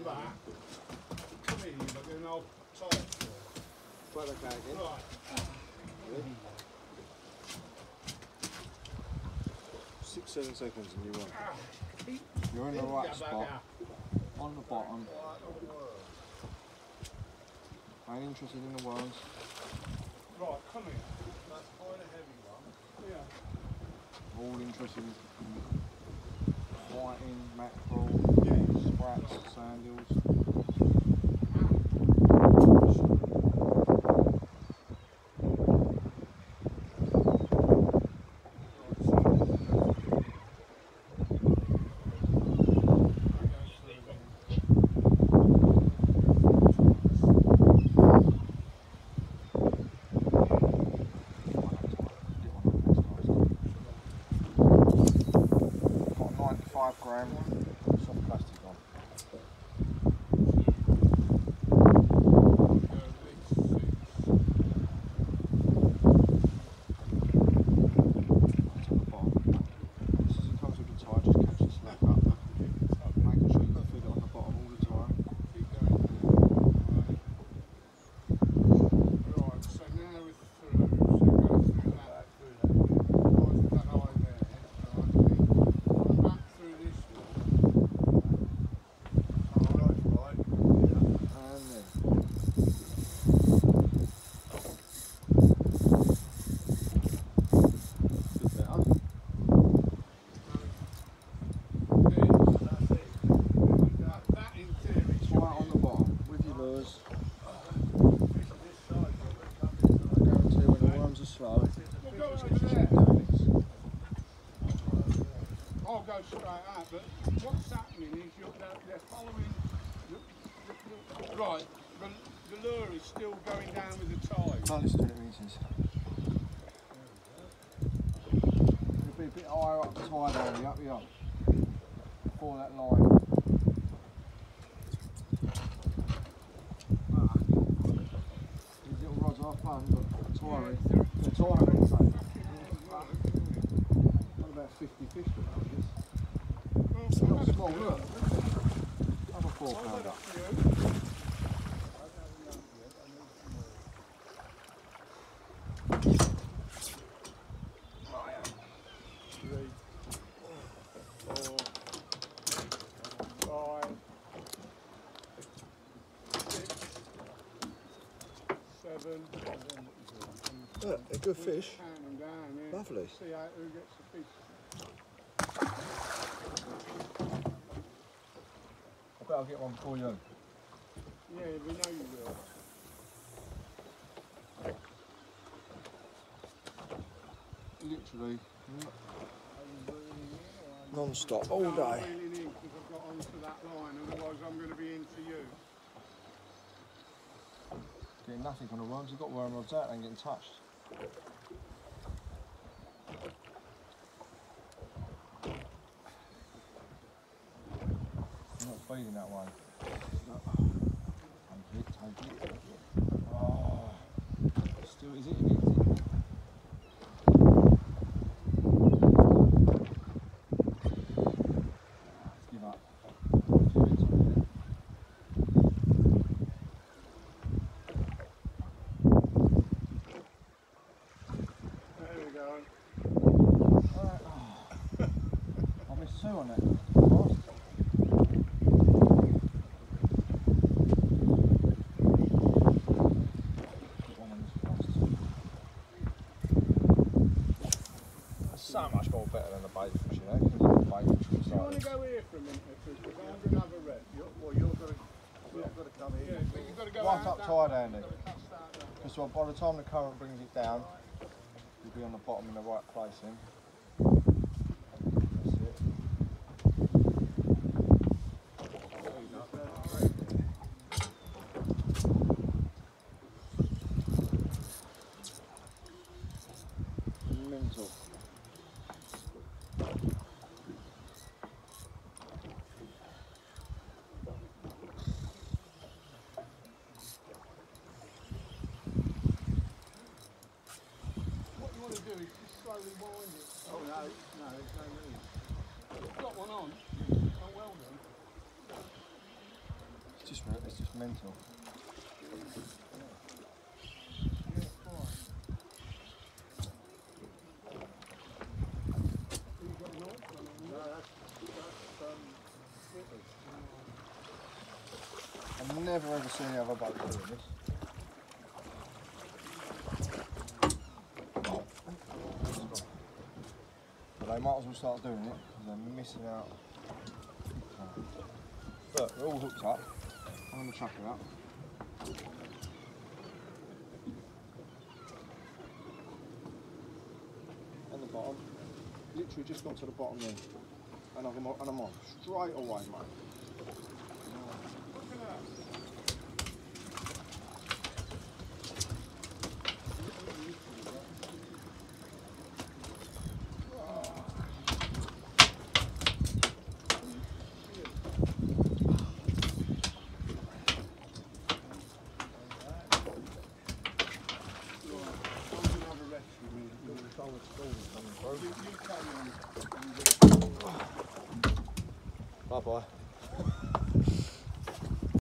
come back. Come in, but then I'll tie it for you. Right, okay again. Right. 6-7 seconds and you won. Keep You're in the right that spot. bagger. On the bottom. I ain't interested in the worms. Right, come here. That's quite a heavy one. Yeah. All interested in whiting, mackerel, sprats, sandals. Soft plastic on. That's on the bottom. This is a comes with the tie, just catch the slack up. Making sure you can feel it on the bottom all the time. Right, so now we're through. So go through that. Nice that eye there. Right, back through this one. Right. And then bit better. That in theory Tie on the bottom with your lures. I guarantee when the worms are slow, we'll go it's over just there. days. I'll go straight out, but what's happening is they're following right, the lure is still going down with the tide. Can't listen to it, Reese's. It'll be a bit higher up the tide area, up here, before that line. These little rods are fun, but tiring. They're tiring, so. Got about 50 fish to know, I guess. It's not small, look. Another 4 pounder. Yeah, they're good fish. Lovely. See how, who gets the fish. I bet I'll get one for you. Yeah, we know you will. Literally non-stop all I'm day. reeling in because I've got onto that line, otherwise I'm going to be into you. Getting nothing on the worms. You've got worm rods out and getting touched. I'm not feeding that one. Take it. Oh, still is it? Give up. There we go. Right. Oh. I missed 2 on that. Last. So much more better than the bait fish, you know. Bait fish was Do you want like to go here for a minute or two? Because I'm going to have a red. You've got to come Yeah, here. but you've got to go right out up that tide, way. Andy. You've got to cast out that way. Because by the time the current brings it down, you'll be on the bottom in the right place then. That's it. Mental. What you want to do is just slowly wind it. Oh no, there's no need. You've got one on. Oh, well done. It's just mental. I've never ever seen any other boat doing this. But they might as well start doing it because they're missing out. Look, they're all hooked up. I'm going to chuck it up. On the bottom. Literally just got to the bottom there. And I'm on straight away, mate. Bye bye.